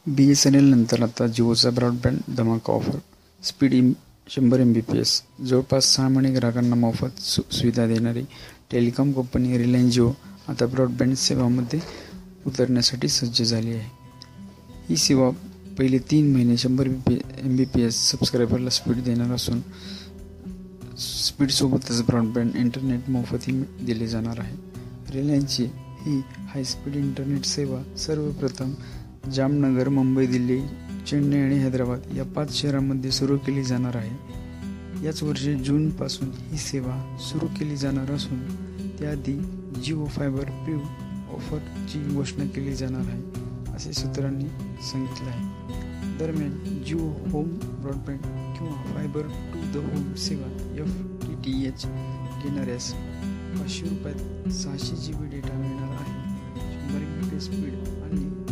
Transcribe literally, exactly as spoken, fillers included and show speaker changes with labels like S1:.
S1: बी S N L नंतर आता जिओचा ब्रॉडबँड धमाका ऑफर. स्पीड इम शंभर एम बी पी एस. जवळपास सहा महिने ग्राहकांना मोफत सु सुविधा देणारी टेलिकॉम कंपनी रिलायन्स जिओ आता ब्रॉडबँड सेवामध्ये उतरण्यासाठी सज्ज झाली आहे. ही सेवा पहिले तीन महिने शंभर B M B P S सबस्क्रायबरला स्पीड देणार असून स्पीडसोबतच ब्रॉडबँड इंटरनेट मोफतही दिले जाणार आहे. रिलायन्सची ही हायस्पीड इंटरनेट सेवा सर्वप्रथम जामनगर, मुंबई, दिल्ली, चेन्नई आणि हैदराबाद या पाच शहरांमध्ये सुरू केली जाणार आहे. याच वर्षी जूनपासून ही सेवा सुरू केली जाणार असून त्याआधी जिओ फायबर प्री ऑफरची घोषणा केली जाणार आहे, असे सूत्रांनी सांगितले आहे. दरम्यान जिओ होम ब्रॉडबँड किंवा फायबर टू द होम सेवा एफ टी टी एच घेणाऱ्यास पाचशे रुपयात सहाशे जी बी डेटा मिळणार आहे. शंभर M B P S speed आणि